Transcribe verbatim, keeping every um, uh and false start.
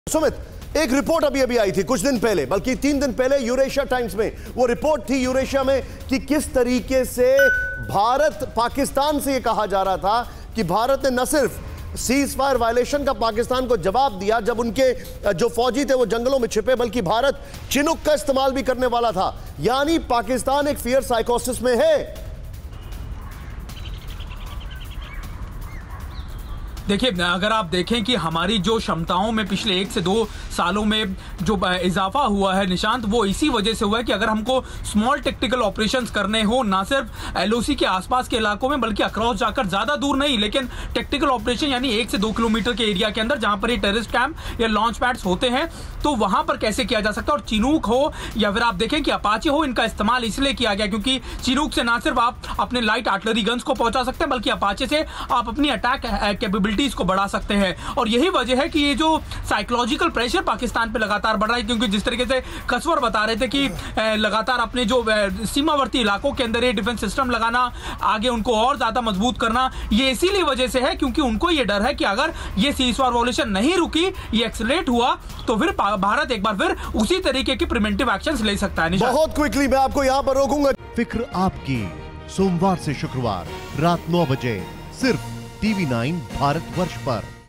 सुमित, एक रिपोर्ट अभी अभी आई थी कुछ दिन पहले, बल्कि तीन दिन पहले यूरेशिया टाइम्स में वो रिपोर्ट थी यूरेशिया में कि किस तरीके से भारत पाकिस्तान से ये कहा जा रहा था कि भारत ने न सिर्फ सीज फायर वायलेशन का पाकिस्तान को जवाब दिया जब उनके जो फौजी थे वो जंगलों में छिपे, बल्कि भारत चिनुक का इस्तेमाल भी करने वाला था। यानी पाकिस्तान एक फियर साइकोसिस में है। देखिए, अगर आप देखें कि हमारी जो क्षमताओं में पिछले एक से दो सालों में जो इजाफा हुआ है निशांत, वो इसी वजह से हुआ है कि अगर हमको स्मॉल टेक्टिकल ऑपरेशंस करने हो, ना सिर्फ एलओसी के आसपास के इलाकों में बल्कि अक्रॉस जाकर, ज्यादा दूर नहीं लेकिन टेक्टिकल ऑपरेशन यानी एक से दो किलोमीटर के एरिया के अंदर जहां पर ये टेररिस्ट कैंप या लॉन्च पैड्स होते हैं, तो वहां पर कैसे किया जा सकता है। और चिनूक हो या फिर आप देखें कि अपाचे हो, इनका इस्तेमाल इसलिए किया गया क्योंकि चिनूक से ना सिर्फ आप अपने लाइट आर्टिलरी गन्स को पहुंचा सकते हैं बल्कि अपाचे से आप अपनी अटैक कैपेबिलिटी को बढ़ा सकते हैं। और यही वजह है कि ये जो साइकोलॉजिकल प्रेशर पाकिस्तान पे लगातार बढ़ रहा है, क्योंकि जिस तरीके से कसवर बता रहे थे कि लगातार अपने जो सीमावर्ती इलाकों के अंदर ये डिफेंस सिस्टम लगाना, आगे उनको और ज्यादा मजबूत करना, ये इसीलिए वजह से है क्योंकि उनको ये डर है कि अगर ये सीजफायर वायलेशन नहीं रुकी, ये एक्सेलरेट हुआ, तो फिर भारत एक बार फिर उसी तरीके की प्रिवेंटिव एक्शंस ले सकता है। बहुत क्विकली मैं आपको यहां पर रोकूंगा। फिक्र आपकी, सोमवार से शुक्रवार रात नौ बजे सिर्फ टीवी नाइन भारतवर्ष पर।